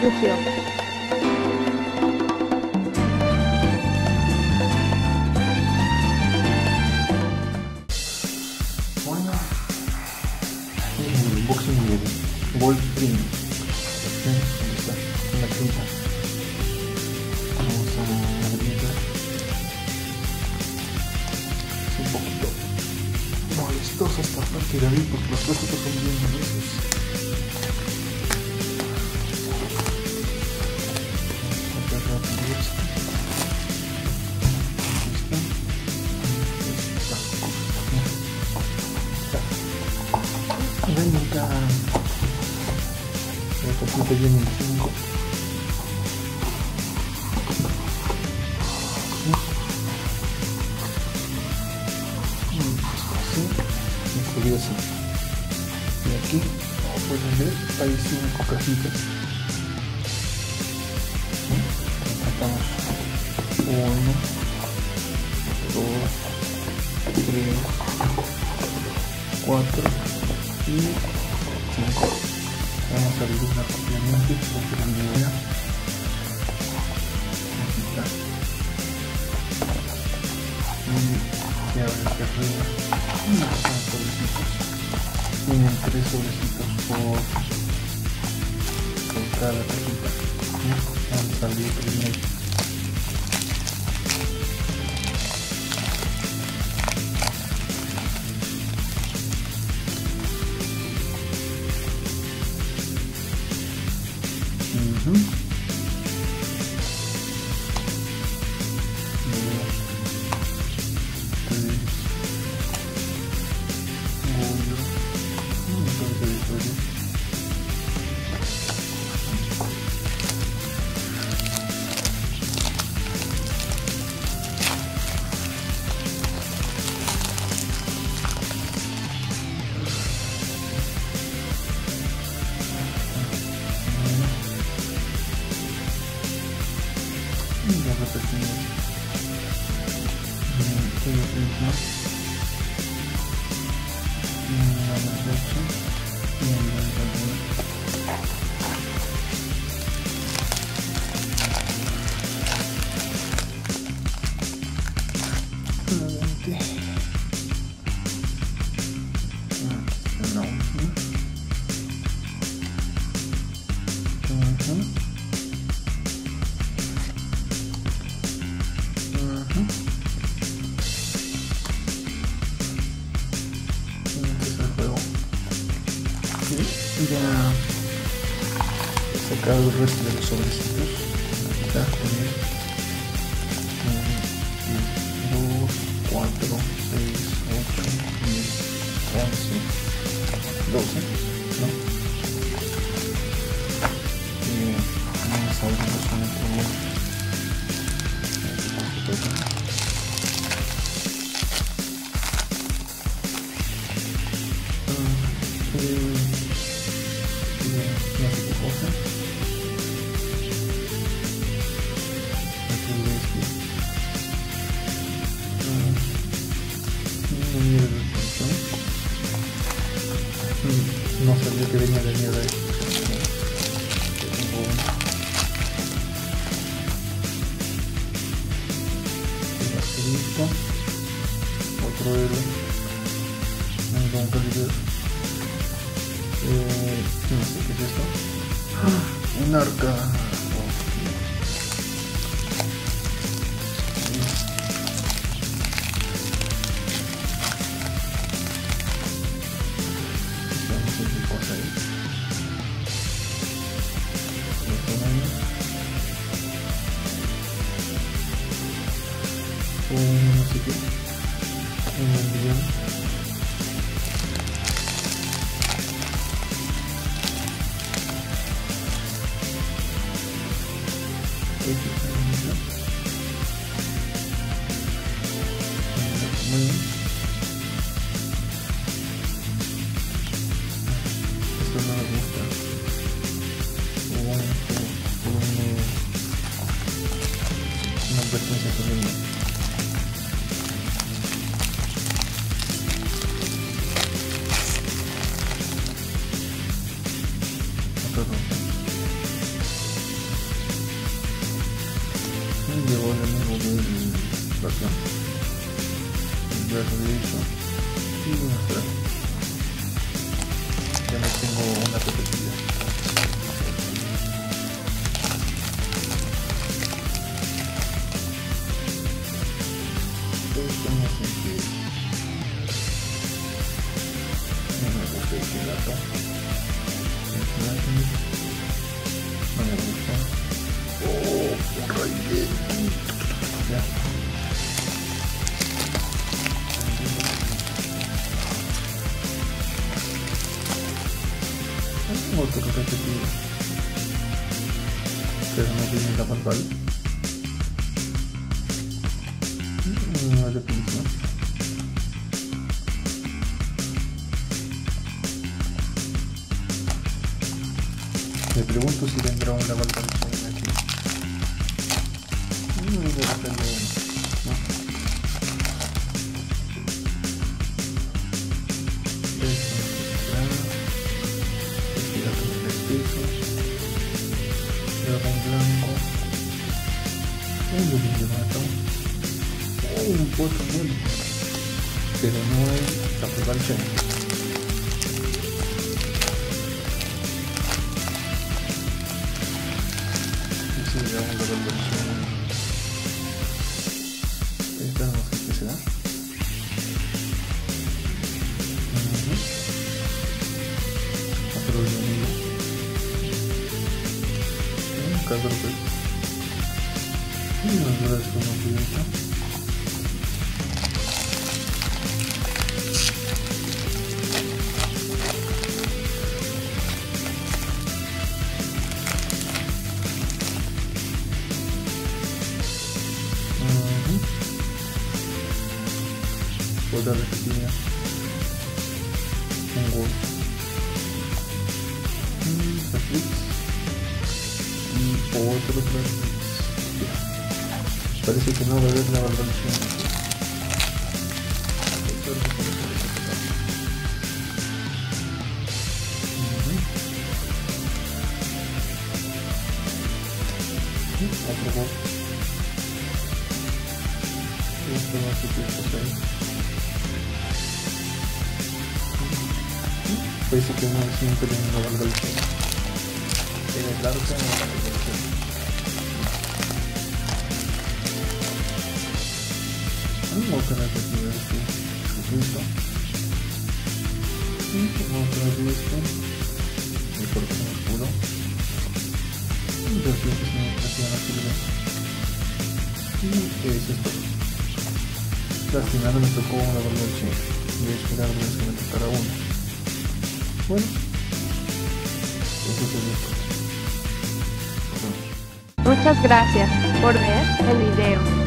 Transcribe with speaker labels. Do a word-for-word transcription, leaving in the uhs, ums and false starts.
Speaker 1: refugio.
Speaker 2: Bueno, el unboxing de Wolf Premium. Ahí está, en la punta. Vamos a abrirla. Es un poquito molestosa esta parte de abrir porque los plásticos son bien gruesos. Venga, el copito viene en cinco. Así, me subí así. Y aquí, como pueden ver, hay cinco cajitas. Sacamos uno, dos, tres, cuatro y cinco. Vamos a abrir una rápidamente porque la idea aquí está y se abre hacia arriba y son sobrecitos. Tienen tres sobrecitos por, por cada cajita. Vamos a abrir primero. Uh-huh. Dos, tres, uno, un montón de historias. Y ya repetimos el mismo en la derecha y en la izquierda. Nuevamente no. Uh-huh. Ya he sacado el resto de los sobrecitos. Está también dos, cuatro, seis, ocho, diez, once, doce, ¿no? Y vamos a abrirlos uno por uno. No sé qué cosa. Aquí ves que no mira la función. No sabía que venía de mierda ahí. Tengo un basurista, otro héroe, un Don Calibur. Eh, no sé qué es esto. ¡Ah! Un arca. No sé qué cosa es. Un no sé qué. Un envión. Esto no me gusta. Una advertencia corriendo. Otro rojo. llegó el amigo del ratón. El brazo derecho. Y mostrar. Ya no tengo una repetida. Todos tenemos que no me gusta este gato. No me gusta. Oh, un raíz. Ya. Otro repetido. Pero no tiene la pantalla. Una repetición. Me pregunto si tendrá una valorización aquí. No, de repente no. Dragón blanco. Un luminato. Un Pokémon. Pero no hay Capital Chain. Y si le damos la resolución. Esta no sé qué será. Otro luminato. Carlos y unas duras como piensa. Otra repetida. Un gol. Y otro tres. Parece que no va a haber la valoración. Otro gol. Esto va a ser por ahí. Parece que no es siempre una valoración. Pero claro que no es la valoración. Otra repetida de este sujeto. Y otra de este. El corazón oscuro. Y dos veces me presión aquí de y eso es todo. Lástima, no me tocó una valoración. Voy a esperar una vez que me tocara una. Bueno, eso es todo.
Speaker 1: Muchas gracias por ver el video.